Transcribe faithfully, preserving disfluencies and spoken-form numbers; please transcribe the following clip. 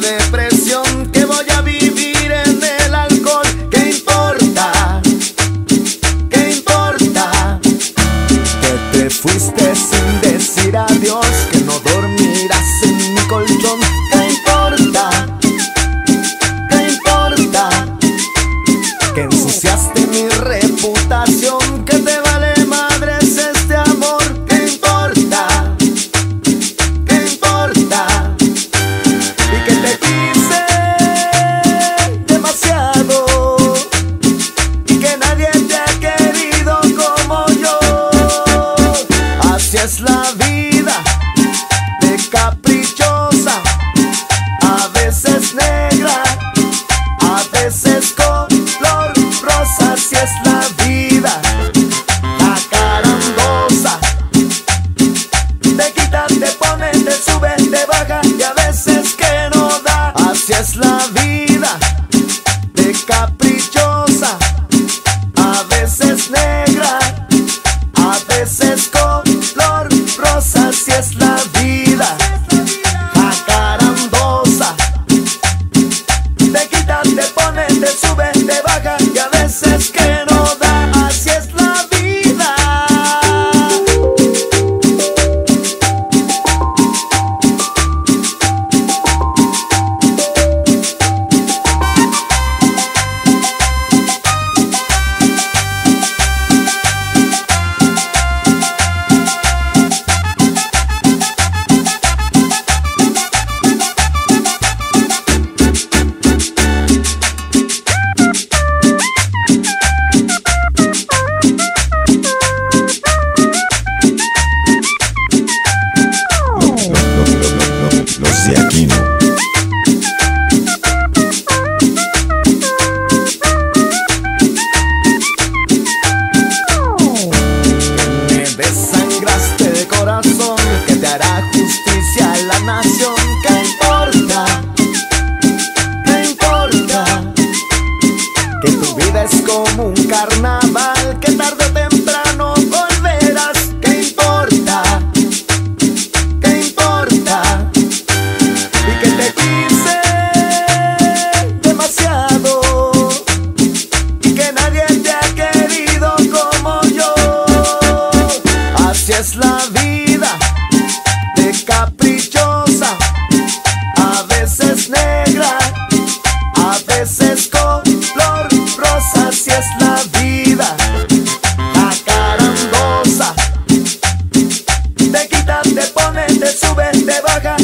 depresión, que voy a vivir en el alcohol. ¿Qué importa? ¿Qué importa? Que te fuiste sin decir adiós, que no dormirás en mi colchón. ¿Qué importa? ¿Qué importa? Que ensuciaste mi reputación, que te vale madres este amor. ¿Qué importa? ¿Qué importa? Y que te quise demasiado y que nadie te ha querido como yo. Así es la vida, de caprichosa, a veces negra, a veces color rosa. Así es la vida, acarandosa, te quita, te pone, te sube, te baja y a veces que no da. Así es la vida, de caprichosa, a veces negra, a veces color rosa. Así es la vida, acarandosa, te quita, te pone, te sube, te baja y a veces que no da. Así es la vida. Los de Aquino. Me desangraste de corazón, que te hará justicia la nación. ¿Qué importa? ¿Qué importa? Que tu vida es como un carnaval, que tarde o temprano volverás. ¿Qué importa? ¿Qué importa? Y que te quise demasiado y que nadie te ha querido como yo. Así es la vida, de caprichosa, a veces negra, a veces color rosa. Así es la vida, acarandosa, te quita, te pone, te sube, te baja